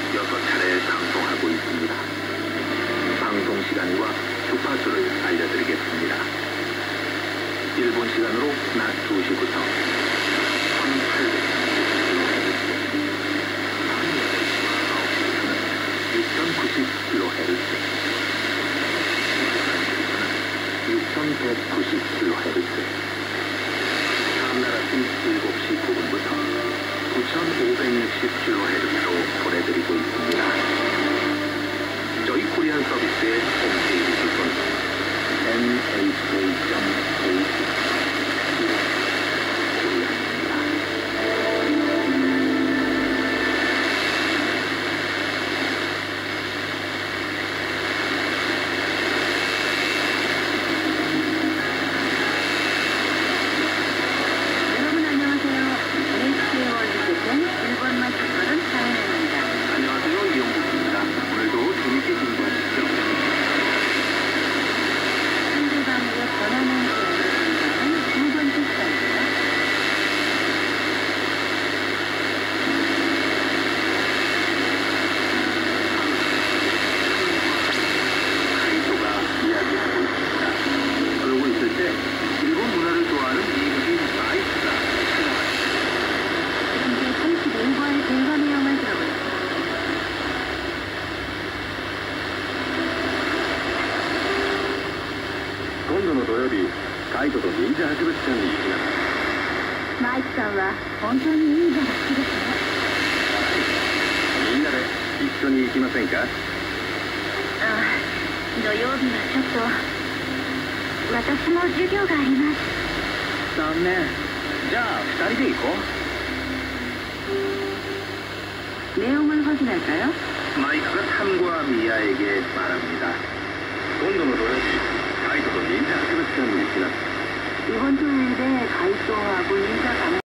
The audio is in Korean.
6차례 방송하고 있습니다. 방송 시간과 주파수를 알려드리겠습니다. 일본 시간으로 낮 2시부터 1800kHz, 6190kHz, 다음날 아침 7시 9분부터 9560kHz로 보내드리고 있습니다. 저희 코리안 서비스의 홈페이지 주소는 nhk.co.kr입니다. 여러분 안녕하세요. NHK 월드에서는 일본말 특별은 사연입니다. 안녕하세요, 이영국입니다. 오늘도 재밌게 공부하십시오. 상대방에게 권한을 주는 두 번째 시간입니다. 카이토가 이야기하고 있습니다. 그러고 있을 때 일본 문화를 좋아하는 미국인 마이크가 찾아왔습니다. 이제 31과의 대화 내용을 들어보겠습니다. 今度の土曜日、カイトと忍者博物館に行きます。 マイクさんは本当に忍者が好きですね。 みんなで一緒に行きませんか？ ああ、土曜日はちょっと私も授業があります。 残念。じゃあ二人で行こう。 내용을 확인할까요? 마이크가 탐과 미아에게 말합니다. 今度の土曜日、カイトと忍者博物館に行きます。 이번 토요일에 가이토하고